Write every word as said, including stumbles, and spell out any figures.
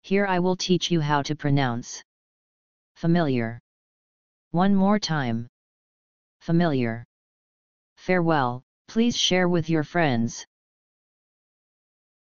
Here I will teach you how to pronounce familiar. One more time. Familiar. Farewell, please share with your friends.